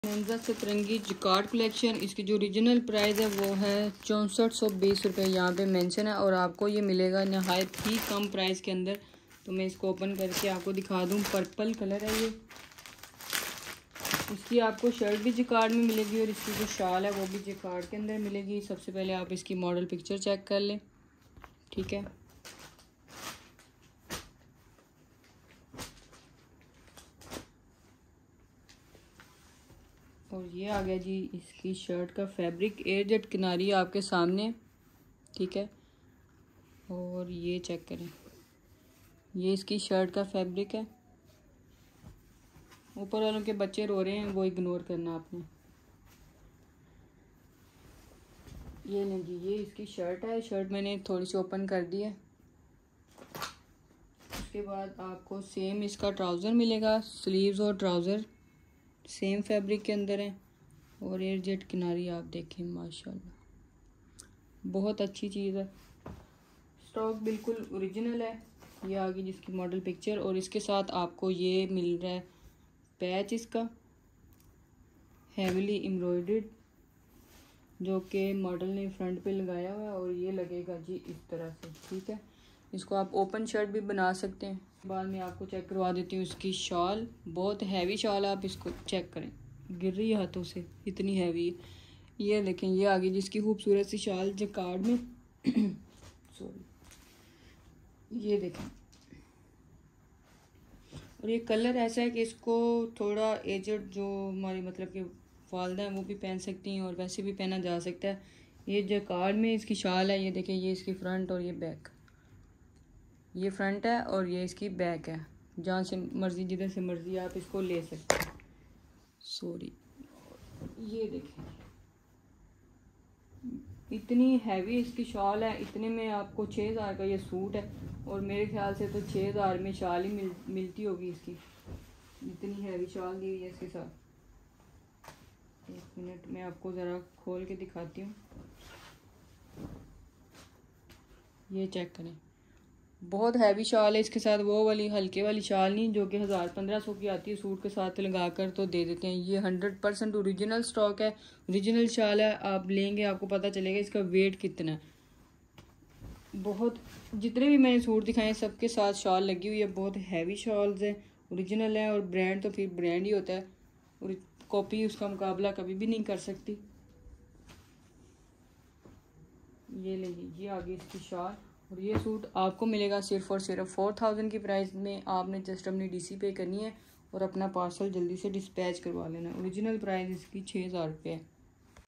Bonanza सतरंगी jacquard collection, इसकी जो ओरिजिनल प्राइस है वो है 6420 रुपये यहाँ पे मेंशन है, और आपको ये मिलेगा नहायत ही कम प्राइस के अंदर। तो मैं इसको ओपन करके आपको दिखा दूँ। पर्पल कलर है ये। इसकी आपको शर्ट भी जिकार्ड में मिलेगी और इसकी जो शाल है वो भी जिकार्ड के अंदर मिलेगी। सबसे पहले आप इसकी मॉडल पिक्चर चेक कर लें, ठीक है। और ये आ गया जी इसकी शर्ट का फैब्रिक, एयर जेट किनारी आपके सामने, ठीक है। और ये चेक करें, ये इसकी शर्ट का फैब्रिक है। ऊपर वालों के बच्चे रो रहे हैं, वो इग्नोर करना आपने। ये नहीं जी, ये इसकी शर्ट है। शर्ट मैंने थोड़ी सी ओपन कर दी है। उसके बाद आपको सेम इसका ट्राउज़र मिलेगा, स्लीव्स और ट्राउज़र सेम फैब्रिक के अंदर है। और एयर जेट किनारी आप देखें, माशाल्लाह बहुत अच्छी चीज़ है। स्टॉक बिल्कुल ओरिजिनल है। ये आ गई जिसकी मॉडल पिक्चर, और इसके साथ आपको ये मिल रहा है पैच इसका हैवीली एम्ब्रॉयडर्ड, जो कि मॉडल ने फ्रंट पे लगाया हुआ है। और ये लगेगा जी इस तरह से, ठीक है। इसको आप ओपन शर्ट भी बना सकते हैं। बाद में आपको चेक करवा देती हूँ इसकी शॉल। बहुत हैवी शॉल है, आप इसको चेक करें, गिर रही है हाथों से, इतनी हैवी है। ये देखें, ये आ गई जिसकी खूबसूरत सी शॉल जिकार्ड में सॉरी, ये देखें। और ये कलर ऐसा है कि इसको थोड़ा एजड जो हमारी मतलब कि वालदा है वो भी पहन सकती हैं, और वैसे भी पहना जा सकता है। ये जिकार्ड में इसकी शाल है। ये देखें, ये इसकी फ्रंट और ये बैक, ये फ्रंट है और ये इसकी बैक है। जहाँ से मर्जी, जिधर से मर्जी आप इसको ले सकते हैं। सॉरी, ये देखें, इतनी हैवी इसकी शॉल है। इतने में आपको 6000 का ये सूट है, और मेरे ख्याल से तो 6000 में शाल ही मिलती होगी इसकी। इतनी हैवी शॉल दी हुई है इसके साथ। एक मिनट में आपको ज़रा खोल के दिखाती हूँ। ये चेक करें, बहुत हैवी शाल है इसके साथ। वो वाली हल्के वाली शाल नहीं जो कि 1000-1500 की आती है, सूट के साथ लगा कर तो दे देते हैं। ये 100% ओरिजिनल स्टॉक है, ओरिजिनल शाल है। आप लेंगे आपको पता चलेगा इसका वेट कितना है। बहुत, जितने भी मैंने सूट दिखाए सबके साथ शाल लगी हुई है। बहुत हैवी शॉल्स हैं, ओरिजिनल है। और ब्रांड तो फिर ब्रांड ही होता है, और कॉपी उसका मुकाबला कभी भी नहीं कर सकती। ये लीजिए, ये आ गई इसकी शाल। और ये सूट आपको मिलेगा सिर्फ और सिर्फ 4000 की प्राइस में। आपने जस्ट अपनी डीसी पे करनी है और अपना पार्सल जल्दी से डिस्पैच करवा लेना। ओरिजिनल प्राइस इसकी 6000 रुपये है।